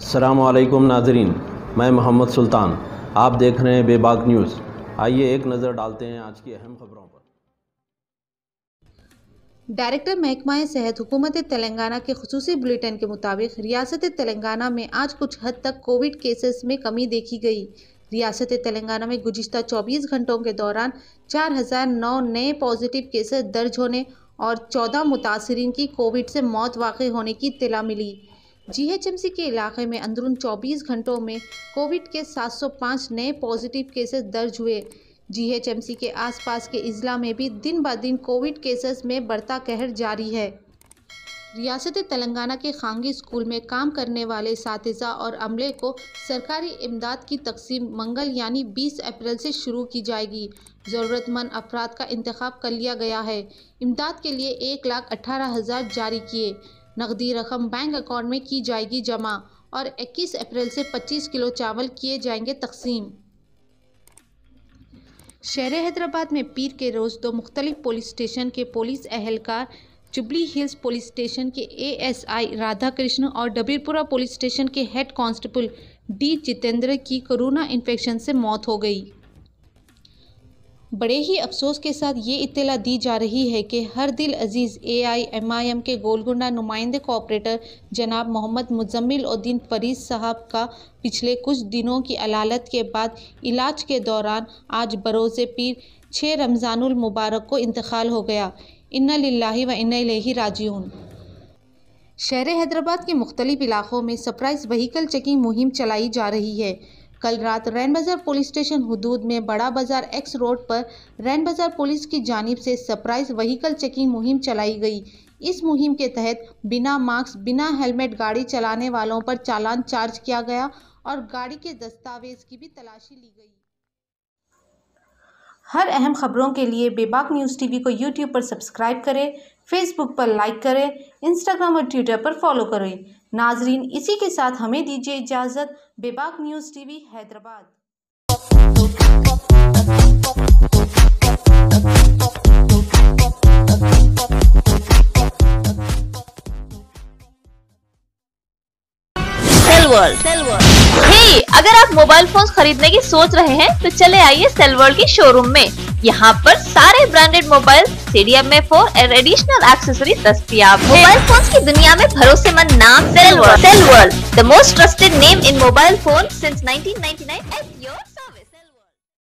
السلام علیکم ناظرین، میں محمد سلطان، آپ دیکھ رہے ہیں بے باک نیوز۔ آئیے ایک نظر ڈالتے ہیں آج کی اہم خبروں پر۔ ڈائریکٹر محکمہ صحت حکومت تلنگانہ کے خصوصی بلیٹن کے مطابق ریاست تلنگانہ میں آج کچھ حد تک کووڈ کیسز میں کمی دیکھی گئی۔ ریاست تلنگانہ میں گزشتہ 24 گھنٹوں کے دوران 4009 نئے پازیٹیو کیسز درج ہونے اور 14 متاثرین کی کووڈ سے موت واقع ہونے کی اطلاع ملی۔ جی ایچ ایم سی کے علاقے میں اندرون 24 گھنٹوں میں کووڈ کے 705 نئے پازیٹیو کیسز درج ہوئے۔ جی ایچ ایم سی کے آس پاس کے اضلاع میں بھی دن بدن کووڈ کیسز میں بڑھتا قہر جاری ہے۔ ریاست تلنگانہ کے خانگی اسکول میں کام کرنے والے اساتذہ اور عملے کو سرکاری امداد کی تقسیم منگل یعنی 20 اپریل سے شروع کی جائے گی۔ ضرورت مند افراد کا انتخاب کر لیا گیا ہے۔ امداد کے لیے 1,18,000 جاری کیے۔ نقدی رقم بینک اکاؤنٹ میں کی جائے گی جمع اور 21 اپریل سے 25 کلو چاول کیے جائیں گے تقسیم۔ شہر حیدرآباد میں پیر کے روز دو مختلف پولیس اسٹیشن کے پولیس اہلکار جوبلی ہلز پولیس اسٹیشن کے A S I Radha Krishan اور ڈبیر پورہ پولیس اسٹیشن کے ہیڈ کانسٹیبل ڈی جتیندر کی کورونا انفیکشن سے موت ہو گئی۔ بڑے ہی افسوس کے ساتھ یہ اطلاع دی جا رہی ہے کہ ہر دل عزیز اے آئی ایم آئی ایم کے گولکنڈہ نمائندے کوآپریٹر جناب محمد مزمل الدین فریز صاحب کا پچھلے کچھ دنوں کی علالت کے بعد علاج کے دوران آج بروز پیر 6 رمضان المبارک کو انتقال ہو گیا۔ انا للہ و انا الیہ راجعون۔ شہر حیدرآباد کے مختلف علاقوں میں سرپرائز وہیکل چیکنگ مہم چلائی جا رہی ہے۔ کل رات رین بازار پولیس اسٹیشن حدود میں بڑا بازار ایکس روڈ پر رین بازار پولیس کی جانب سے سرپرائز وہیکل چیکنگ مہم چلائی گئی۔ اس مہم کے تحت بنا ماسک بنا ہیلمٹ گاڑی چلانے والوں پر چالان چارج کیا گیا اور گاڑی کے دستاویز کی بھی تلاشی لی گئی۔ ہر اہم خبروں کے لیے بے باک نیوز ٹی وی کو یوٹیوب پر سبسکرائب کریں، فیس بک پر لائک کریں، انسٹاگرام اور ٹویٹر پر فالو کریں۔ ناظرین، اسی کے ساتھ ہمیں دیجیے اجازت۔ Be Baak news TV Hyderabad. Cell world. اگر آپ موبائل فونز خریدنے کی سوچ رہے ہیں تو چلے آئیے سیل ورلڈ کے شو روم میں۔ یہاں پر سارے برانڈڈ موبائل CDMA4 اور ایڈیشنل ایکسیسریز دستیاب ہیں۔ موبائل فونز کی دنیا میں بھروسے مند نام cell world, the most trusted name in mobile phone since 1999 at your